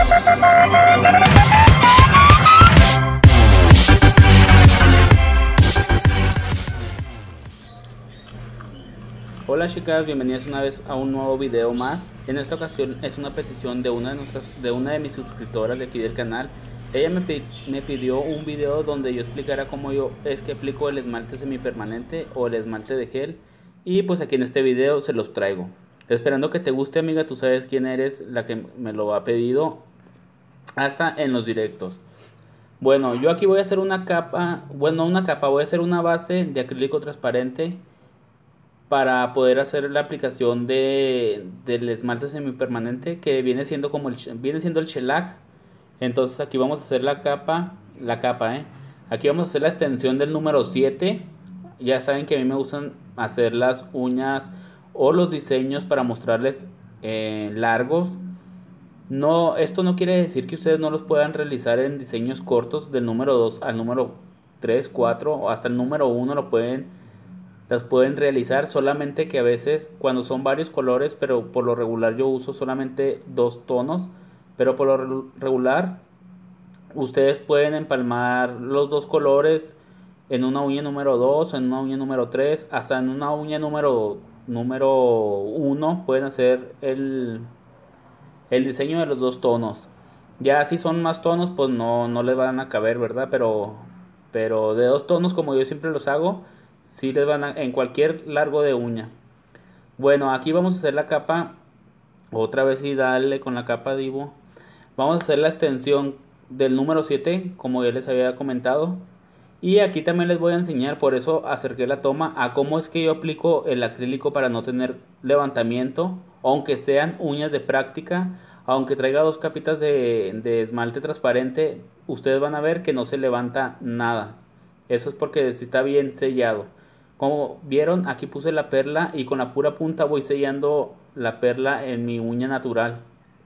Hola chicas, bienvenidas una vez a un nuevo video más. En esta ocasión es una petición de una de mis suscriptoras de aquí del canal. Ella me pidió un video donde yo explicara cómo yo es que aplico el esmalte semipermanente o el esmalte de gel. Y pues aquí en este video se los traigo. Esperando que te guste, amiga, tú sabes quién eres, la que me lo ha pedido hasta en los directos. Bueno, yo aquí voy a hacer una capa, bueno, una capa, voy a hacer una base de acrílico transparente para poder hacer la aplicación del esmalte semipermanente que viene siendo como viene siendo el shellac. Entonces aquí vamos a hacer la capa, aquí vamos a hacer la extensión del número 7. Ya saben que a mí me gustan hacer las uñas o los diseños para mostrarles largos. No, esto no quiere decir que ustedes no los puedan realizar en diseños cortos del número 2 al número 3, 4 o hasta el número 1 las pueden realizar, solamente que a veces cuando son varios colores, pero por lo regular yo uso solamente dos tonos, pero por lo regular ustedes pueden empalmar los dos colores en una uña número 2, en una uña número 3, hasta en una uña número 1 pueden hacer el diseño de los dos tonos. Ya si son más tonos, pues no les van a caber, ¿verdad? Pero de dos tonos, como yo siempre los hago, sí les van a, en cualquier largo de uña. Bueno, aquí vamos a hacer la capa. Otra vez y darle con la capa Divo. Vamos a hacer la extensión del número 7, como ya les había comentado. Y aquí también les voy a enseñar, por eso acerqué la toma, a cómo es que yo aplico el acrílico para no tener levantamiento, aunque sean uñas de práctica, aunque traiga dos capitas de esmalte transparente, ustedes van a ver que no se levanta nada. Eso es porque si está bien sellado. Como vieron, aquí puse la perla y con la pura punta voy sellando la perla en mi uña natural.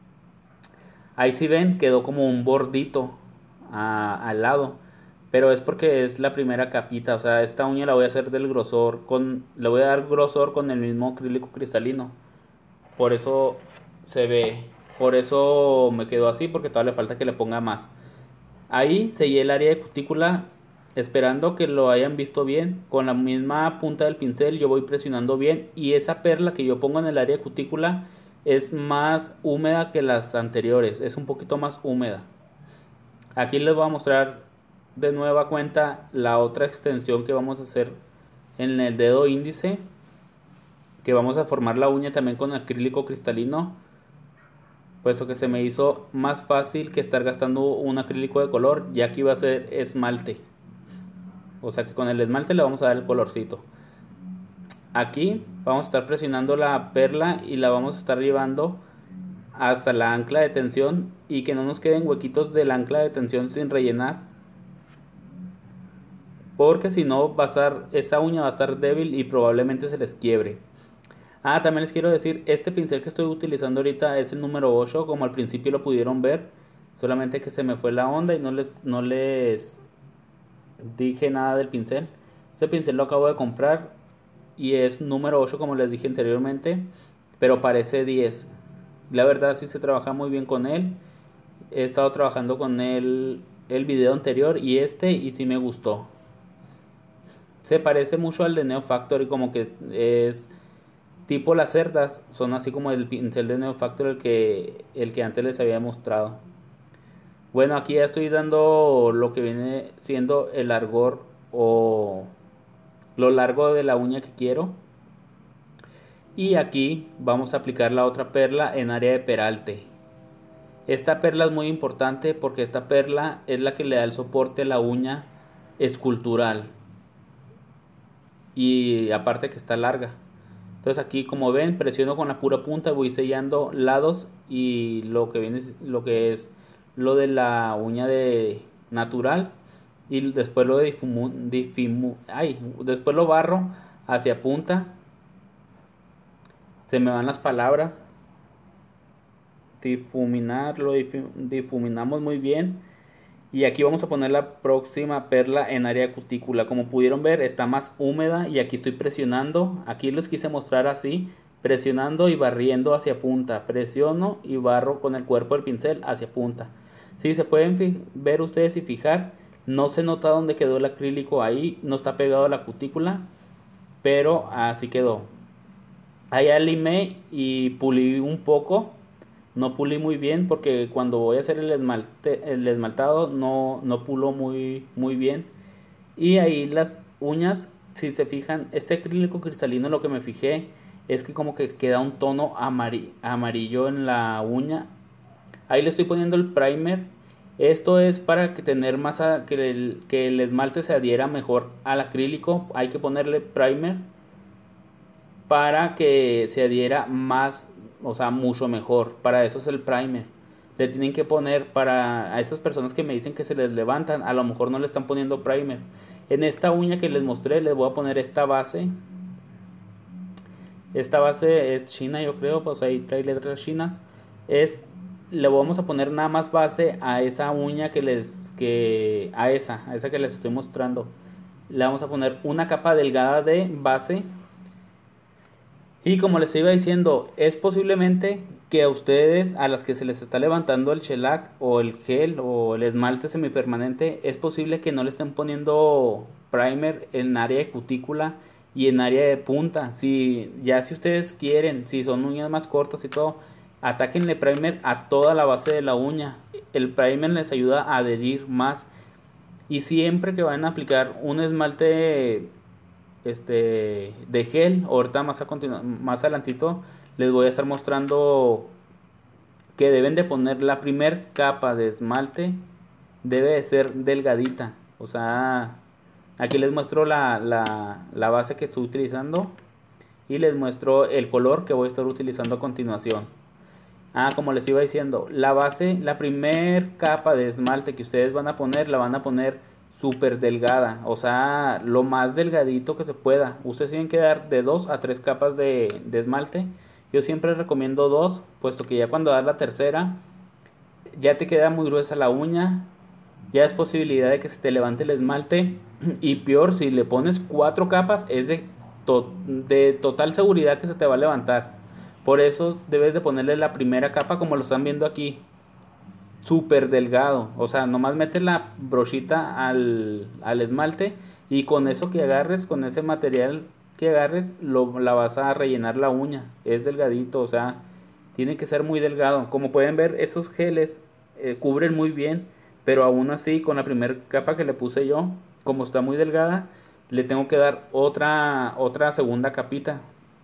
Ahí si ven, quedó como un bordito al lado. Pero es porque es la primera capita. O sea, esta uña la voy a hacer del grosor. Le voy a dar grosor con el mismo acrílico cristalino. Por eso se ve. Por eso me quedó así. Porque todavía le falta que le ponga más. Ahí sellé el área de cutícula. Esperando que lo hayan visto bien. Con la misma punta del pincel yo voy presionando bien. Y esa perla que yo pongo en el área de cutícula es más húmeda que las anteriores. Es un poquito más húmeda. Aquí les voy a mostrar de nueva cuenta la otra extensión que vamos a hacer en el dedo índice, que vamos a formar la uña también con acrílico cristalino, puesto que se me hizo más fácil que estar gastando un acrílico de color, ya que iba a ser esmalte. O sea que con el esmalte le vamos a dar el colorcito. Aquí vamos a estar presionando la perla y la vamos a estar llevando hasta la ancla de tensión y que no nos queden huequitos del ancla de tensión sin rellenar, porque si no esa uña va a estar débil y probablemente se les quiebre. También les quiero decir, este pincel que estoy utilizando ahorita es el número 8, como al principio lo pudieron ver, solamente que se me fue la onda y no les dije nada del pincel. Este pincel lo acabo de comprar y es número 8 como les dije anteriormente, pero parece 10. La verdad sí se trabaja muy bien con él. He estado trabajando con él el video anterior y sí me gustó. Se parece mucho al de Neo Factory, como que es tipo las cerdas, son así como el pincel de Neo Factory el que antes les había mostrado. Bueno, aquí ya estoy dando lo que viene siendo el largor o lo largo de la uña que quiero. Y aquí vamos a aplicar la otra perla en área de peralte. Esta perla es muy importante porque esta perla es la que le da el soporte a la uña escultural. Y aparte que está larga. Entonces aquí, como ven, presiono con la pura punta, voy sellando lados y lo que es lo de la uña de natural, y después después lo barro hacia punta. Se me van las palabras. Difuminamos muy bien. Y aquí vamos a poner la próxima perla en área cutícula. Como pudieron ver, está más húmeda y aquí estoy presionando. Aquí les quise mostrar así presionando y barriendo hacia punta. Presiono y barro con el cuerpo del pincel hacia punta. Si se pueden ver ustedes y fijar, no se nota dónde quedó el acrílico ahí, no está pegado a la cutícula, pero así quedó. Ahí limé y pulí un poco, no pulí muy bien porque cuando voy a hacer el esmaltado no pulo muy bien. Y ahí las uñas, si se fijan, este acrílico cristalino, lo que me fijé es que como que queda un tono amarillo en la uña. Ahí le estoy poniendo el primer. Esto es para que tener más que el esmalte se adhiera mejor al acrílico. Hay que ponerle primer para que se adhiera más, o sea, mucho mejor. Para eso es el primer. Le tienen que poner para a esas personas que me dicen que se les levantan, a lo mejor no le están poniendo primer. En esta uña que les mostré les voy a poner esta base. Esta base es china, yo creo, pues ahí trae letras chinas. Le vamos a poner nada más base a esa uña a esa que les estoy mostrando. Le vamos a poner una capa delgada de base. Y como les iba diciendo, es posiblemente que a ustedes, a las que se les está levantando el shellac o el gel o el esmalte semipermanente, es posible que no le estén poniendo primer en área de cutícula y en área de punta. Si ustedes quieren, si son uñas más cortas y todo, atáquenle primer a toda la base de la uña. El primer les ayuda a adherir más. Y siempre que van a aplicar un esmalte de gel, ahorita más adelantito les voy a estar mostrando que deben de poner la primer capa de esmalte, debe de ser delgadita. O sea, aquí les muestro la base que estoy utilizando y les muestro el color que voy a estar utilizando a continuación. Como les iba diciendo, la base, la primer capa de esmalte que ustedes van a poner, la van a poner súper delgada, o sea, lo más delgadito que se pueda. Ustedes tienen que dar de 2 a 3 capas de esmalte. Yo siempre recomiendo 2, puesto que ya cuando das la tercera, ya te queda muy gruesa la uña, ya es posibilidad de que se te levante el esmalte. Y peor, si le pones 4 capas, es de total seguridad que se te va a levantar. Por eso debes de ponerle la primera capa como lo están viendo aquí, súper delgado. O sea, nomás metes la brochita al esmalte y con eso que agarres, con ese material que agarres, la vas a rellenar la uña. Es delgadito, o sea, tiene que ser muy delgado. Como pueden ver, esos geles cubren muy bien, pero aún así con la primera capa que le puse yo, como está muy delgada, le tengo que dar otra segunda capita.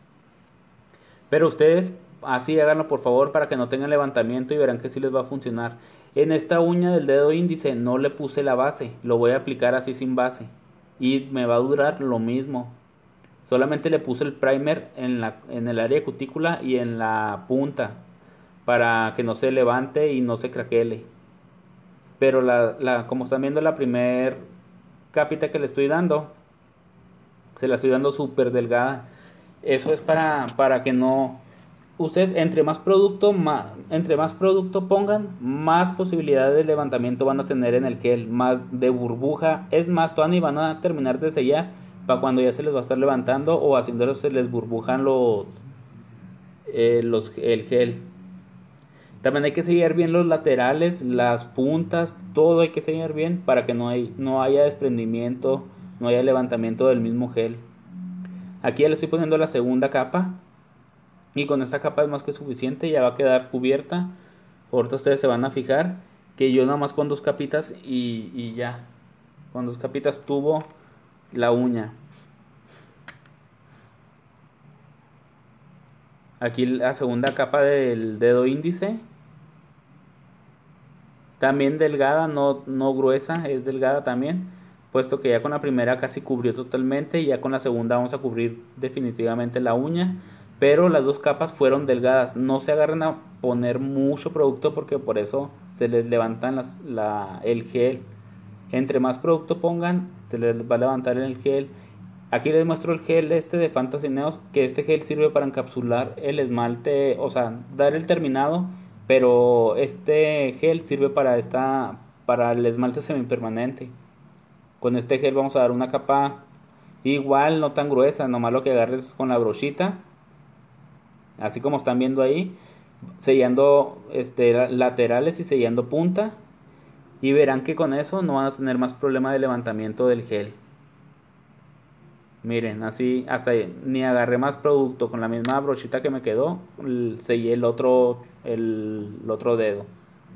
Pero ustedes así háganlo por favor para que no tengan levantamiento y verán que sí les va a funcionar. En esta uña del dedo índice no le puse la base, lo voy a aplicar así sin base y me va a durar lo mismo. Solamente le puse el primer en el área de cutícula y en la punta para que no se levante y no se craquele. Pero como están viendo, la primer capita que le estoy dando, se la estoy dando súper delgada. Eso es para que no. Ustedes entre más producto pongan, más posibilidades de levantamiento van a tener en el gel, más de burbuja. Es más, todavía ni van a terminar de sellar para cuando ya se les va a estar levantando o haciéndolo se les burbujan el gel. También hay que sellar bien los laterales, las puntas, todo hay que sellar bien para que no haya desprendimiento, no haya levantamiento del mismo gel. Aquí ya le estoy poniendo la segunda capa. Y con esta capa es más que suficiente, ya va a quedar cubierta. Ahorita ustedes se van a fijar que yo nada más con 2 capitas y ya. Con 2 capitas tuvo la uña. Aquí la segunda capa del dedo índice. También delgada, no gruesa, es delgada también. Puesto que ya con la primera casi cubrió totalmente y ya con la segunda vamos a cubrir definitivamente la uña. Pero las 2 capas fueron delgadas. No se agarren a poner mucho producto porque por eso se les levantan el gel. Entre más producto pongan, se les va a levantar el gel. Aquí les muestro el gel de Fantasy Neos, que este gel sirve para encapsular el esmalte, o sea, dar el terminado, pero este gel sirve para el esmalte semipermanente. Con este gel vamos a dar una capa igual, no tan gruesa, nomás lo que agarres con la brochita así como están viendo ahí, sellando laterales y sellando punta, y verán que con eso no van a tener más problema de levantamiento del gel. Miren, así hasta ahí, ni agarré más producto, con la misma brochita que me quedó, sellé el otro dedo.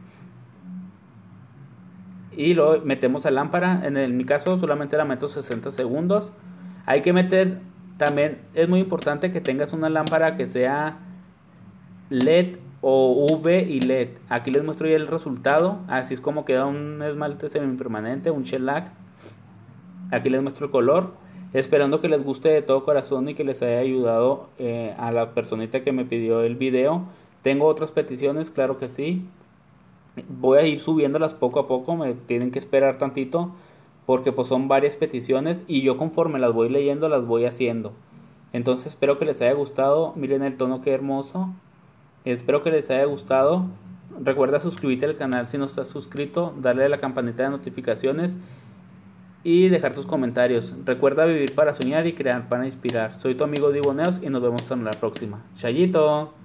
Y lo metemos a lámpara. En mi caso solamente la meto 60 segundos. Hay que meter, también es muy importante que tengas una lámpara que sea LED o UV y LED. Aquí les muestro ya el resultado. Así es como queda un esmalte semipermanente, un shellac. Aquí les muestro el color. Esperando que les guste de todo corazón y que les haya ayudado a la personita que me pidió el video. Tengo otras peticiones, claro que sí. Voy a ir subiéndolas poco a poco, me tienen que esperar tantito porque pues son varias peticiones y yo conforme las voy leyendo las voy haciendo. Entonces espero que les haya gustado, miren el tono qué hermoso. Espero que les haya gustado. Recuerda suscribirte al canal si no estás suscrito, darle a la campanita de notificaciones y dejar tus comentarios. Recuerda vivir para soñar y crear para inspirar. Soy tu amigo Diego Neos y nos vemos en la próxima. Chayito.